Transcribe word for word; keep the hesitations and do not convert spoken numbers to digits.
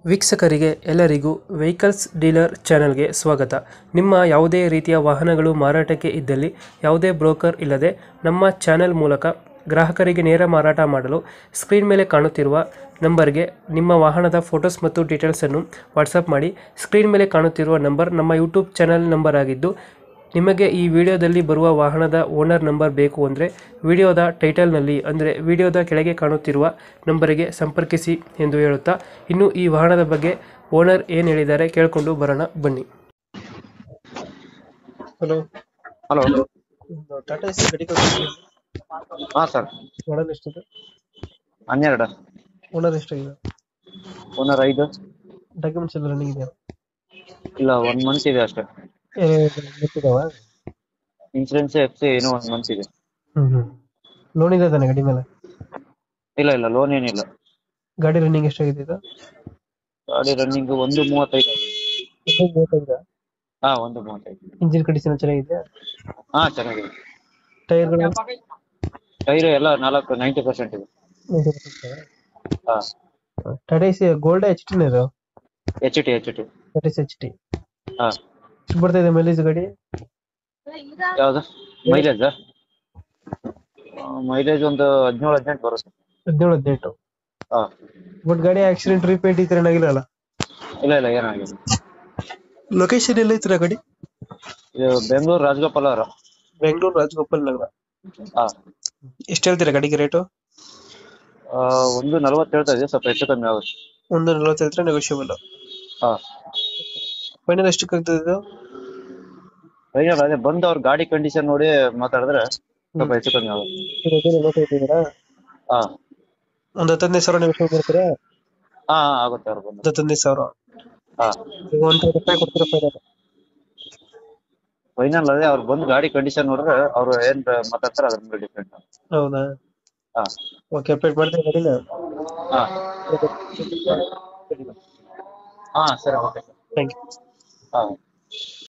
ವೀಕ್ಷಕರಿಗೆ ಎಲ್ಲರಿಗೂ vehicles dealer ಚಾನೆಲ್ಗೆ ಸ್ವಾಗತ. ನಿಮ್ಮ ಯಾವುದೇ ರೀತಿಯ ವಾಹನಗಳು ಮಾರಾಟಕ್ಕೆ ಇದ್ದಲ್ಲಿ ಯಾವುದೇ ಬ್ರೋಕರ್ ಇಲ್ಲದೆ ನಮ್ಮ ಚಾನೆಲ್ ಮೂಲಕ ಗ್ರಾಹಕರಿಗೆ ನೇರ ಮಾರಾಟ ಮಾಡಲು ಸ್ಕ್ರೀನ್ ಮೇಲೆ ಕಾಣುತ್ತಿರುವ ನಂಬರ್ಗೆ ನಿಮ್ಮ ವಾಹನದ ಫೋಟೋಸ್ ಮತ್ತು ಡೀಟೇಲ್ಸನ್ನು ವಾಟ್ಸಪ್ ಮಾಡಿ. ಸ್ಕ್ರೀನ್ ಮೇಲೆ ಕಾಣುತ್ತಿರುವ ನಂಬರ್ ನಮ್ಮ ಯೂಟ್ಯೂಬ್ ಚಾನೆಲ್ ನಂಬರ್ ಆಗಿದ್ದು, ನಿಮಗೆ ಈ ವಿಡಿಯೋದಲ್ಲಿ ಬರುವ ವಾಹನದ ಓನರ್ ನಂಬರ್ ಬೇಕು ಅಂದರೆ ವಿಡಿಯೋದ ಟೈಟಲ್ನಲ್ಲಿ ಅಂದರೆ ವಿಡಿಯೋದ ಕೆಳಗೆ ಕಾಣುತ್ತಿರುವ ನಂಬರಿಗೆ ಸಂಪರ್ಕಿಸಿ ಎಂದು ಹೇಳುತ್ತಾ, ಇನ್ನು ಈ ವಾಹನದ ಬಗ್ಗೆ ಓನರ್ ಏನು ಹೇಳಿದ್ದಾರೆ ಕೇಳಿಕೊಂಡು ಬರೋಣ ಬನ್ನಿ. Hello hello. ಟಾಟಾ ಎಸಿ ಗಾಡಿ ಕಳಿಸಿದ್ರಿ, ಹಾ ಸರ್, ಮಾಡಲ್ ಎಷ್ಟಿದೆ? ಹನ್ನೆರಡು. ಓನರ್ ಎಷ್ಟಾಗಿದೆ? ಓನರ್ ಐದು. ಡಾಕ್ಯುಮೆಂಟ್ಸ್ ಎಲ್ಲ ರನ್ನಿಂಗ್ ಇದೆಯಾ? ಇಲ್ಲ, ಒನ್ ಮಂತ್ ಇದೆ ಅಷ್ಟೇ. ಗೊತ್ತಿದಾವ? ಇನ್ಸೂರೆನ್ಸ್ ಎಫ್ ಸಿ ಏನೋ ಒನ್ ಮಂತ್ ಇದೆ. ಹ್ಮ್ ಹ್ಮ್ ಲೋನ್ ಇದೆ ತಾನೆ ಗಾಡಿ ಮೇಲೆ? ಇಲ್ಲ ಇಲ್ಲ, ಲೋನ್ ಏನಿಲ್ಲ. ಗಾಡಿ ರನ್ನಿಂಗ್ ಎಷ್ಟಾಗಿದೆ ಇದು? ಗಾಡಿ ರನ್ನಿಂಗ್ ಒಂದು ಮೂವತ್ತೈದು ಆಗಿದೆ. ಹಾ, ಒಂದು ಮೂವತ್ತೈದು. ಇಂಜಿನ್ ಕಂಡೀಷನ್ ಚೆನ್ನಾಗಿದೆಯಾ? ಹಾ, ಚೆನ್ನಾಗಿದೆ. ಟೈರ್ಗಳು ಟೈರ್ ಎಲ್ಲ ನಾಲ್ಕು ನೈಂಟಿ ಪರ್ಸೆಂಟ್ ಇದೆ. ಹಾ, Tata AC gold H T ಇದು? H T H T. Tata AC H T ಹಾ. ಎಷ್ಟು ಬರ್ತಾ ಇದೆ ಮೈಲೇಜ್ ಗಾಡಿ? ಯಾವ್ದು ಮೈಲೇಜ್? ಮೈಲೇಜ್ ಒಂದು ಹದಿನೇಳು ಹದಿನೆಂಟು ಬರುತ್ತೆ. ಹದಿನೇಳು ಹದಿನೆಂಟು. ಹಾ. ಬಟ್ ಗಾಡಿ ಆಕ್ಸಿಡೆಂಟ್ ರಿಪೇಂಟ್ ಈ ತರ ಏನಾಗಿಲ್ಲ? ಇಲ್ಲ ಇಲ್ಲ, ಏನಾಗಿದೆ. ಲೊಕೇಶನ್ ಎಲ್ಲ ಐತ್ರ ಗಾಡಿ? ಇದು ಬೆಂಗಳೂರು ರಾಜಗೋಪಾಲ್ ಅವರ. ಬೆಂಗಳೂರು ರಾಜಗೋಪಾಲ್ ನಗರ. ಹಾ. ಎಷ್ಟು ಹೇಳ್ತೀರಾ ಗಾಡಿಗೆ ರೇಟು? ಆ, ಒಂದು ನಲ್ವತ್ತು ಹೇಳ್ತಾ ಇದೆ, ಸ್ವಲ್ಪ ಹೆಚ್ಚು ಕಮ್ಮಿ ಆಗುತ್ತೆ. ಒಂದು ನಲ್ವತ್ತು ಹೇಳ್ತಾರೆ, ನೆಗೋಷಿಯಬಲ್. ಹಾ. ಫೈನಲ್ ಎಷ್ಟಕ್ಕೆ ಆಗ್ತದೆ ಇದು? ಫೈನಲ್ ಅದೇ ಬಂದು ಅವ್ರ ಗಾಡಿ ಕಂಡೀಷನ್ ನೋಡಿ ಮಾತಾಡಿದ್ರೆ ಸ್ವಲ್ಪ ಹೆಚ್ಚು ಕಮ್ಮಿ ಆಗುತ್ತೆ. ಹಾ. ಒಂದು ಹತ್ತೊಂದೈದು ಸಾವಿರ ನೆಗೋಷಿಯಬಲ್ ಮಾಡ್ತೀರಾ? ಹಾ, ಆಗುತ್ತೆ ಅವ್ರು ಬಂದು. ಹತ್ತೊಂದೈದು ಸಾವಿರ. ಹಾ. ಒಂದು ರೂಪಾಯಿ ಕೊಡ್ತೀರಾ ಫೈನಲ್? ಫೈನಲ್ ಅದೇ ಅವ್ರು ಬಂದು ಗಾಡಿ ಕಂಡೀಷನ್ ನೋಡಿದ್ರೆ ಅವ್ರು ಏನ್ ಮಾತಾಡ್ತಾರೆ ಅದ್ರ ಮೇಲೆ ಡಿಪೆಂಡ್. ಹೌದಾ? ಹಾ. ಓಕೆ, ಅಪ್ಡೇಟ್ ಮಾಡ್ತೀನಿ ಗಾಡಿನ. ಹಾ. ಹಾ, ಸರಿ, ಓಕೆ. Thank you. ಹಾ.